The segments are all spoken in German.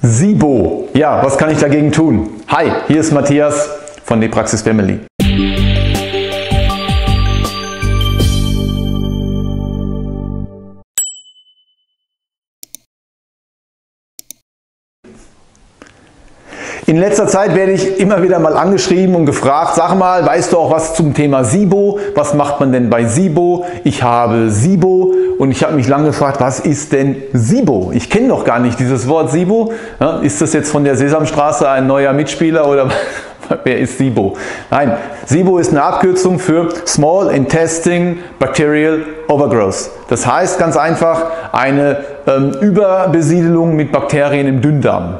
SIBO. Ja, was kann ich dagegen tun? Hi, hier ist Matthias von der Praxis Family. In letzter Zeit werde ich immer wieder mal angeschrieben und gefragt, sag mal, weißt du auch was zum Thema SIBO? Was macht man denn bei SIBO? Ich habe SIBO und ich habe mich lange gefragt, was ist denn SIBO? Ich kenne doch gar nicht dieses Wort SIBO. Ja, ist das jetzt von der Sesamstraße ein neuer Mitspieler oder wer ist SIBO? Nein, SIBO ist eine Abkürzung für Small Intestinal Bacterial Overgrowth. Das heißt ganz einfach eine Überbesiedelung mit Bakterien im Dünndarm.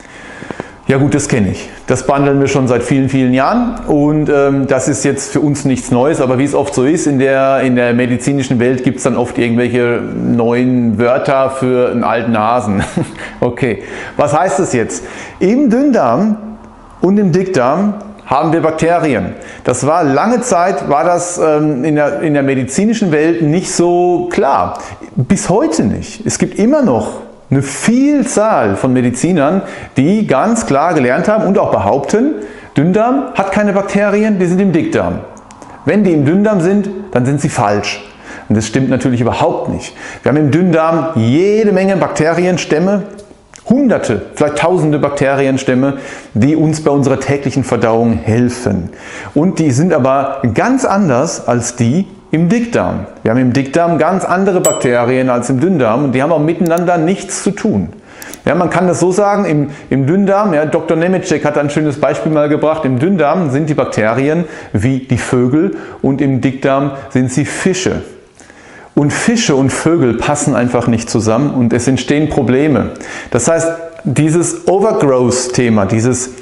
Ja gut, das kenne ich. Das behandeln wir schon seit vielen, vielen Jahren und das ist jetzt für uns nichts Neues, aber wie es oft so ist, in der medizinischen Welt gibt es dann oft irgendwelche neuen Wörter für einen alten Hasen. Okay, was heißt das jetzt? Im Dünndarm und im Dickdarm haben wir Bakterien. Das war lange Zeit, war das in der medizinischen Welt nicht so klar. Bis heute nicht. Es gibt immer noch eine Vielzahl von Medizinern, die ganz klar gelernt haben und auch behaupten, Dünndarm hat keine Bakterien, die sind im Dickdarm. Wenn die im Dünndarm sind, dann sind sie falsch. Und das stimmt natürlich überhaupt nicht. Wir haben im Dünndarm jede Menge Bakterienstämme, Hunderte, vielleicht Tausende Bakterienstämme, die uns bei unserer täglichen Verdauung helfen. Und die sind aber ganz anders als die im Dickdarm. Wir haben im Dickdarm ganz andere Bakterien als im Dünndarm und die haben auch miteinander nichts zu tun. Ja, man kann das so sagen, im Dünndarm, ja, Dr. Nemetschek hat ein schönes Beispiel mal gebracht, im Dünndarm sind die Bakterien wie die Vögel und im Dickdarm sind sie Fische. Und Fische und Vögel passen einfach nicht zusammen und es entstehen Probleme. Das heißt, dieses Overgrowth-Thema, dieses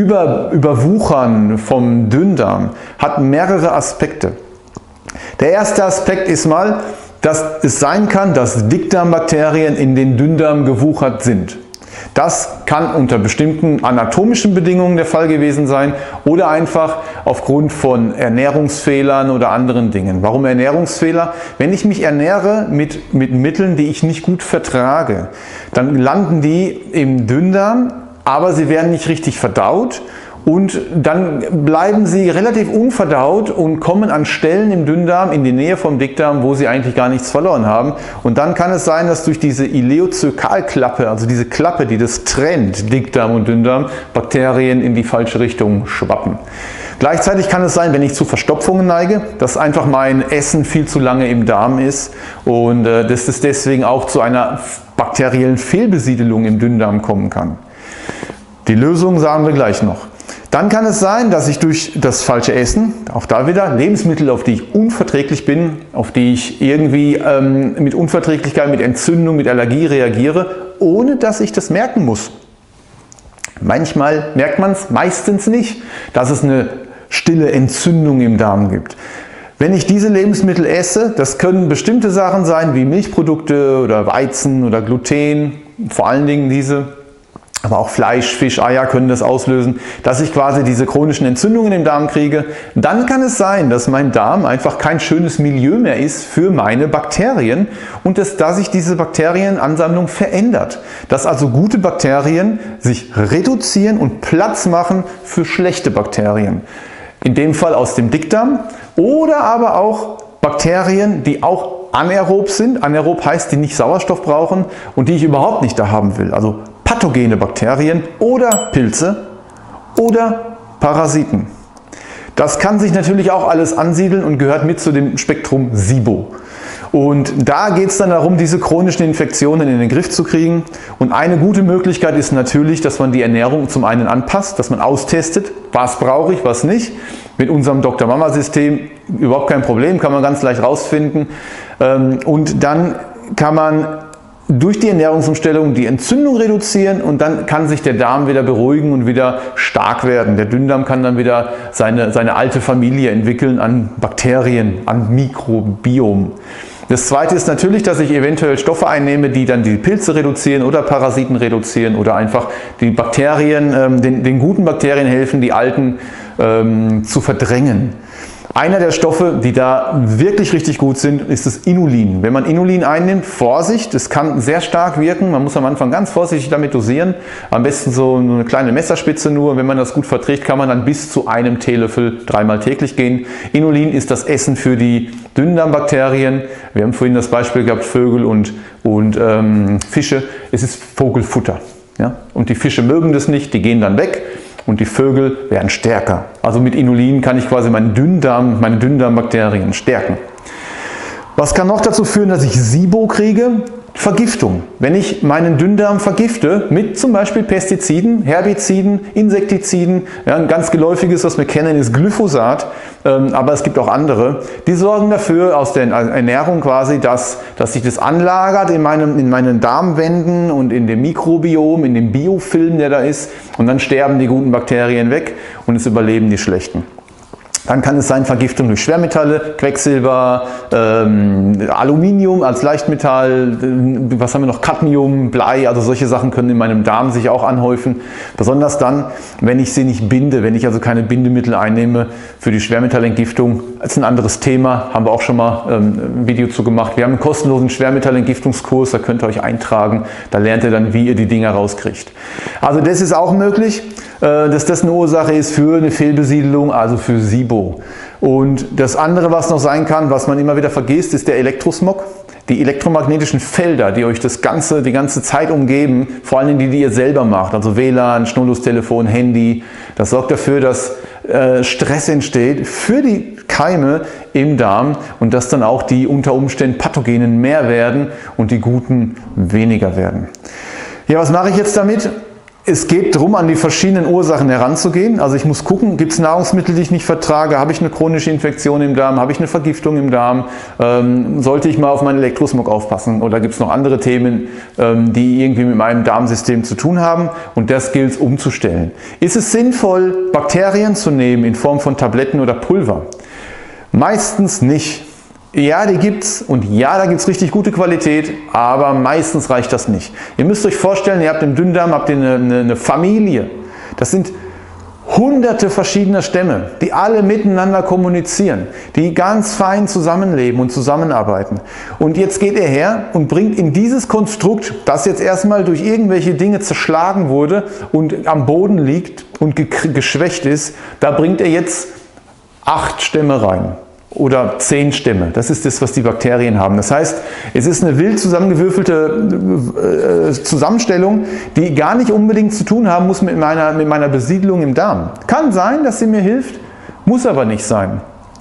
Überwuchern vom Dünndarm hat mehrere Aspekte. Der erste Aspekt ist mal, dass es sein kann, dass Dickdarmbakterien in den Dünndarm gewuchert sind. Das kann unter bestimmten anatomischen Bedingungen der Fall gewesen sein oder einfach aufgrund von Ernährungsfehlern oder anderen Dingen. Warum Ernährungsfehler? Wenn ich mich ernähre mit Mitteln, die ich nicht gut vertrage, dann landen die im Dünndarm, aber sie werden nicht richtig verdaut. Und dann bleiben sie relativ unverdaut und kommen an Stellen im Dünndarm in die Nähe vom Dickdarm, wo sie eigentlich gar nichts verloren haben. Und dann kann es sein, dass durch diese Ileozökalklappe, also diese Klappe, die das trennt, Dickdarm und Dünndarm, Bakterien in die falsche Richtung schwappen. Gleichzeitig kann es sein, wenn ich zu Verstopfungen neige, dass einfach mein Essen viel zu lange im Darm ist und dass es deswegen auch zu einer bakteriellen Fehlbesiedelung im Dünndarm kommen kann. Die Lösung sagen wir gleich noch. Dann kann es sein, dass ich durch das falsche Essen, auch da wieder Lebensmittel, auf die ich unverträglich bin, auf die ich irgendwie mit Unverträglichkeit, mit Entzündung, mit Allergie reagiere, ohne dass ich das merken muss. Manchmal merkt man es, meistens nicht, dass es eine stille Entzündung im Darm gibt. Wenn ich diese Lebensmittel esse, das können bestimmte Sachen sein, wie Milchprodukte oder Weizen oder Gluten, vor allen Dingen diese, aber auch Fleisch, Fisch, Eier können das auslösen, dass ich quasi diese chronischen Entzündungen im Darm kriege. Dann kann es sein, dass mein Darm einfach kein schönes Milieu mehr ist für meine Bakterien und dass sich diese Bakterienansammlung verändert. Dass also gute Bakterien sich reduzieren und Platz machen für schlechte Bakterien. In dem Fall aus dem Dickdarm oder aber auch Bakterien, die auch anaerob sind. Anaerob heißt, die nicht Sauerstoff brauchen und die ich überhaupt nicht da haben will. Also pathogene Bakterien oder Pilze oder Parasiten. Das kann sich natürlich auch alles ansiedeln und gehört mit zu dem Spektrum SIBO. Und da geht es dann darum, diese chronischen Infektionen in den Griff zu kriegen. Und eine gute Möglichkeit ist natürlich, dass man die Ernährung zum einen anpasst, dass man austestet, was brauche ich, was nicht. Mit unserem Dr. Mama System überhaupt kein Problem, kann man ganz leicht rausfinden. Und dann kann man durch die Ernährungsumstellung die Entzündung reduzieren und dann kann sich der Darm wieder beruhigen und wieder stark werden. Der Dünndarm kann dann wieder seine alte Familie entwickeln an Bakterien, an Mikrobiom. Das zweite ist natürlich, dass ich eventuell Stoffe einnehme, die dann die Pilze reduzieren oder Parasiten reduzieren oder einfach die Bakterien, den guten Bakterien helfen, die alten zu verdrängen. Einer der Stoffe, die da wirklich richtig gut sind, ist das Inulin. Wenn man Inulin einnimmt, Vorsicht, es kann sehr stark wirken. Man muss am Anfang ganz vorsichtig damit dosieren. Am besten so eine kleine Messerspitze nur. Wenn man das gut verträgt, kann man dann bis zu einem Teelöffel 3-mal täglich gehen. Inulin ist das Essen für die Dünndarmbakterien. Wir haben vorhin das Beispiel gehabt, Vögel und Fische. Es ist Vogelfutter. Ja? Und die Fische mögen das nicht, die gehen dann weg. Und die Vögel werden stärker. Also mit Inulin kann ich quasi meine Dünndarmbakterien stärken. Was kann noch dazu führen, dass ich SIBO kriege? Vergiftung. Wenn ich meinen Dünndarm vergifte mit zum Beispiel Pestiziden, Herbiziden, Insektiziden, ja, ein ganz geläufiges, was wir kennen, ist Glyphosat, aber es gibt auch andere, die sorgen dafür aus der Ernährung quasi, dass sich das anlagert in meinen Darmwänden und in dem Mikrobiom, in dem Biofilm, der da ist, und dann sterben die guten Bakterien weg und es überleben die schlechten. Dann kann es sein Vergiftung durch Schwermetalle, Quecksilber, Aluminium als Leichtmetall, was haben wir noch, Cadmium, Blei, also solche Sachen können in meinem Darm sich auch anhäufen. Besonders dann, wenn ich sie nicht binde, wenn ich also keine Bindemittel einnehme für die Schwermetallentgiftung. Das ist ein anderes Thema, haben wir auch schon mal ein Video zu gemacht. Wir haben einen kostenlosen Schwermetallentgiftungskurs, da könnt ihr euch eintragen, da lernt ihr dann, wie ihr die Dinger rauskriegt. Also das ist auch möglich, dass das eine Ursache ist für eine Fehlbesiedelung, also für SIBO. Und das andere, was noch sein kann, was man immer wieder vergisst, ist der Elektrosmog. Die elektromagnetischen Felder, die euch die ganze Zeit umgeben, vor allem die ihr selber macht, also WLAN, Schnurlustelefon, Handy, das sorgt dafür, dass Stress entsteht für die Keime im Darm und dass dann auch die unter Umständen Pathogenen mehr werden und die guten weniger werden. Ja, was mache ich jetzt damit? Es geht darum, an die verschiedenen Ursachen heranzugehen. Also ich muss gucken, gibt es Nahrungsmittel, die ich nicht vertrage? Habe ich eine chronische Infektion im Darm? Habe ich eine Vergiftung im Darm? Sollte ich mal auf meinen Elektrosmog aufpassen? Oder gibt es noch andere Themen, die irgendwie mit meinem Darmsystem zu tun haben? Und das gilt es umzustellen. Ist es sinnvoll, Bakterien zu nehmen in Form von Tabletten oder Pulver? Meistens nicht. Ja, die gibt's und ja, da gibt's richtig gute Qualität, aber meistens reicht das nicht. Ihr müsst euch vorstellen, ihr habt im Dünndarm eine Familie. Das sind hunderte verschiedener Stämme, die alle miteinander kommunizieren, die ganz fein zusammenleben und zusammenarbeiten. Und jetzt geht er her und bringt in dieses Konstrukt, das jetzt erstmal durch irgendwelche Dinge zerschlagen wurde und am Boden liegt und geschwächt ist, da bringt er jetzt 8 Stämme rein. Oder 10 Stämme. Das ist das, was die Bakterien haben. Das heißt, es ist eine wild zusammengewürfelte Zusammenstellung, die gar nicht unbedingt zu tun haben muss mit meiner Besiedelung im Darm. Kann sein, dass sie mir hilft, muss aber nicht sein.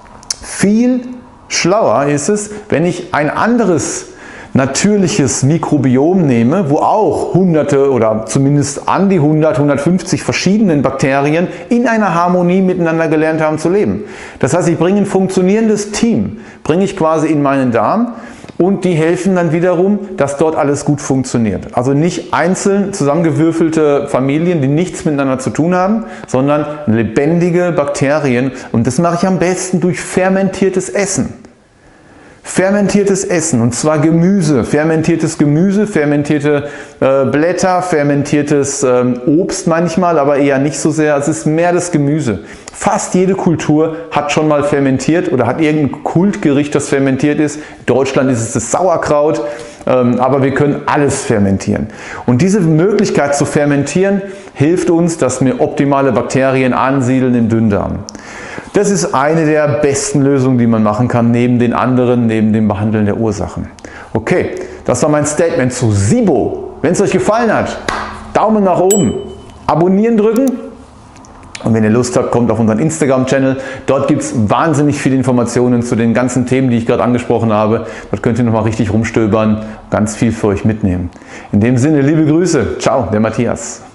Viel schlauer ist es, wenn ich ein anderes natürliches Mikrobiom nehme, wo auch hunderte oder zumindest an die 100, 150 verschiedenen Bakterien in einer Harmonie miteinander gelernt haben zu leben. Das heißt, ich bringe ein funktionierendes Team, bringe ich quasi in meinen Darm und die helfen dann wiederum, dass dort alles gut funktioniert. Also nicht einzeln zusammengewürfelte Familien, die nichts miteinander zu tun haben, sondern lebendige Bakterien und das mache ich am besten durch fermentiertes Essen. Fermentiertes Essen, und zwar Gemüse, fermentierte Blätter, fermentiertes Obst manchmal, aber eher nicht so sehr, es ist mehr das Gemüse. Fast jede Kultur hat schon mal fermentiert oder hat irgendein Kultgericht, das fermentiert ist. In Deutschland ist es das Sauerkraut, aber wir können alles fermentieren. Und diese Möglichkeit zu fermentieren hilft uns, dass wir optimale Bakterien ansiedeln im Dünndarm. Das ist eine der besten Lösungen, die man machen kann, neben den anderen, neben dem Behandeln der Ursachen. Okay, das war mein Statement zu SIBO. Wenn es euch gefallen hat, Daumen nach oben, abonnieren drücken und wenn ihr Lust habt, kommt auf unseren Instagram-Channel. Dort gibt es wahnsinnig viele Informationen zu den ganzen Themen, die ich gerade angesprochen habe. Dort könnt ihr nochmal richtig rumstöbern, ganz viel für euch mitnehmen. In dem Sinne, liebe Grüße. Ciao, der Matthias.